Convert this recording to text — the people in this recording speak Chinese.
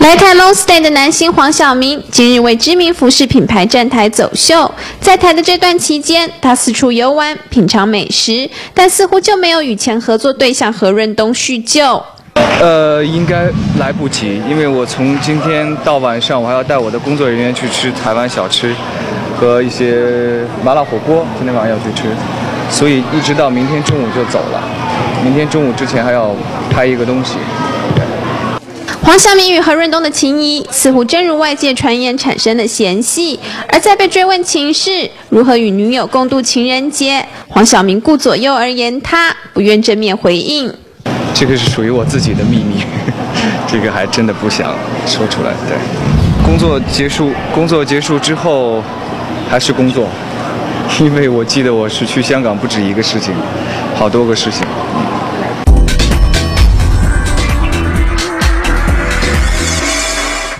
来台 Long Stay 的男星黄晓明，今日为知名服饰品牌站台走秀。在台的这段期间，他四处游玩，品尝美食，但似乎就没有与前合作对象何润东叙旧。 应该来不及，因为我从今天到晚上，我还要带我的工作人员去吃台湾小吃和一些麻辣火锅，今天晚上要去吃，所以一直到明天中午就走了。明天中午之前还要拍一个东西。 黄晓明与何润东的情谊似乎真如外界传言产生了嫌隙，而在被追问情事如何与女友共度情人节，黄晓明顾左右而言他，不愿正面回应。 这个是属于我自己的秘密，这个还真的不想说出来。对，工作结束之后还是工作，因为我记得我是去香港不止一个事情，好多个事情。